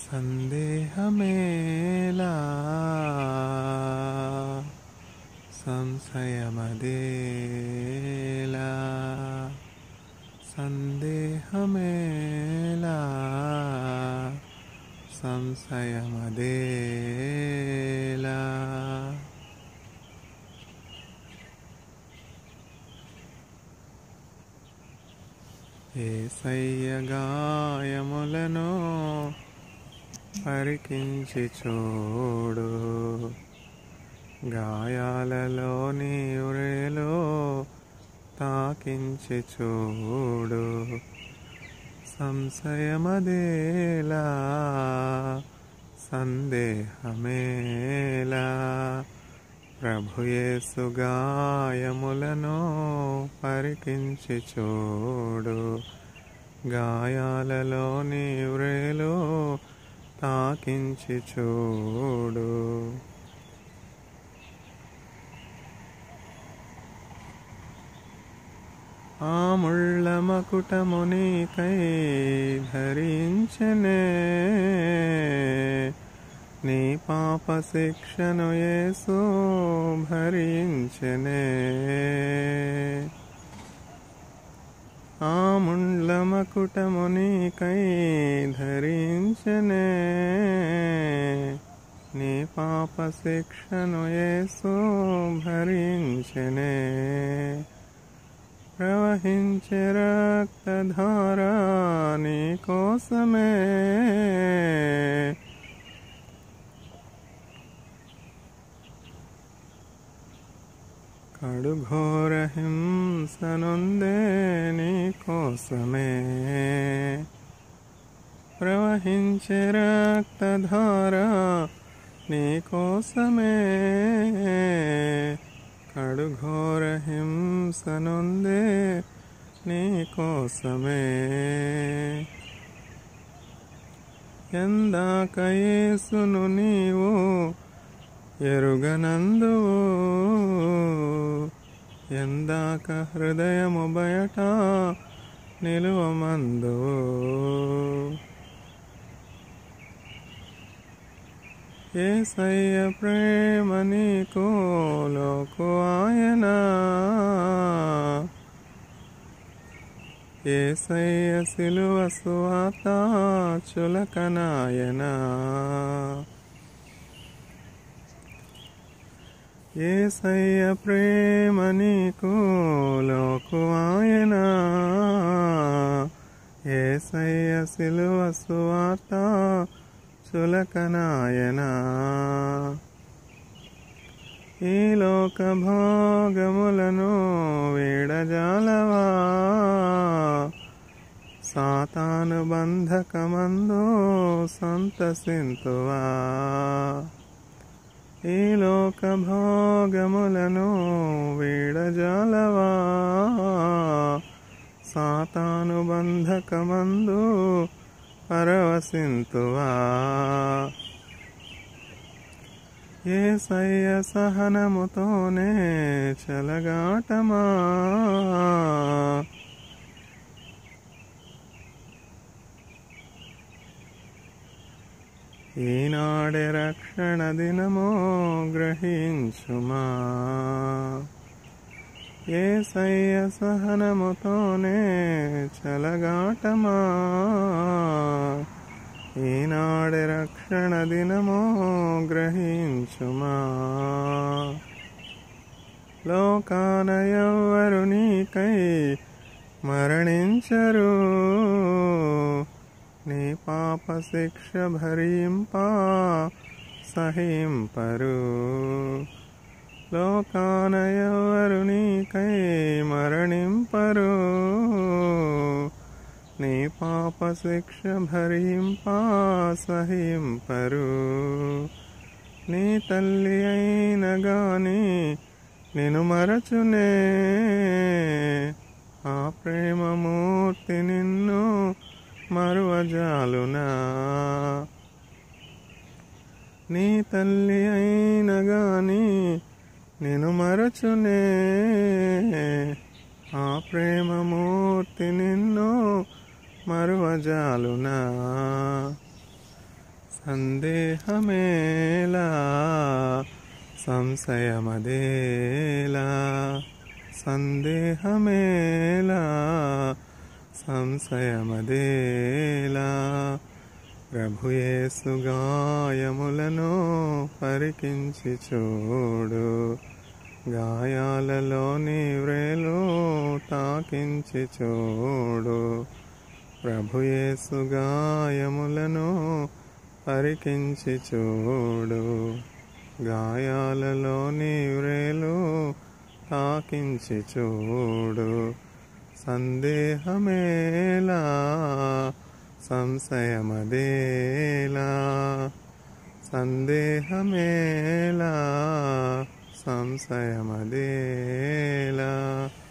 సందేహమేలా సంశయమదేలా సందేహమేలా సంశయమదేలా యేసయ్య గాయములను పరికించి చూడు, గాయాలలోని ఉరేలో తాకించి చూడు. సంశయమదేలా సందేహమేలా ప్రభుయేసు గాయములను పరికించి చూడు, గాయాలలోని ఉరేలో తాకించి చూడు. ఆ ముళ్ళ మకుటము నీకై ధరించెనే, నీ పాప శిక్షను యేసు భరించెనే. ఆ ముళ్ళ మకుటము నీకై ధరించెనే, నీ పాప శిక్షను యేసు భరించెనే. ప్రవహించే రక్తధార నీ కోసమే, కడుఘోర హింసనుందే నీ కోసమే. ప్రవహించే రక్తధార నీ కోసమే, కడుఘోర హింసనుందే నీ కోసమే. ఎందాక యేసును నీవు ఎరుగనందువు, ఎందాక హృదయము బయట నిలువమందువు. యేసయ్య ప్రేమ నీకు లోకు ఆయనా, యేసయ్య సిలువ సువార్త చులకనాయనా. యేసయ్య ప్రేమ నీకు లోకు ఆయనా, యేసయ్య సిలువ సువార్త చులకనాయనా. ఈ లోక భోగములను వీడజాలవా, సాతాను బంధకమందు సంతసింతువా. ఈ లోక భోగములను వీడజాలవా, సాతాను బంధకమందు పరవశింతువా. యేసయ్య సహనముతోనే చెలగాటమా, ఈనాడే రక్షణ దినమో గ్రహించుమా. యేసయ్య సహనముతోనే చెలగాటమా, ఈనాడే రక్షణ దినమో గ్రహించుమా. లోకాన ఎవ్వరు నీకై మరణించరు, నీ పాప శిక్ష భరింప సహింపరు. లోకాన ఎవ్వరు నీకై మరణింపరు, నీ పాప శిక్ష భరింప సహింపరు. నీ తల్లి అయిన గాని నిన్ను మరచునే, ఆ ప్రేమమూర్తి నిన్ను మరువజాలునా. నీ తల్లి అయిన గాని నిన్ను మరచునే, ఆ ప్రేమమూర్తి నిన్ను మరువజాలునా. సందేహమేలా సంశయమదేలా సందేహమేలా సంశయమదేలా ప్రభుయేసు గాయములను పరికించి చూడు, గాయాలలోని వ్రేలు తాకించి చూడు. ప్రభుయేసు గాయములను పరికించి చూడు, గాయాలలోని వ్రేలు తాకించి చూడు. సందేహమేలా సంశయమదేలా సందేహమేలా సంశయమదేలా.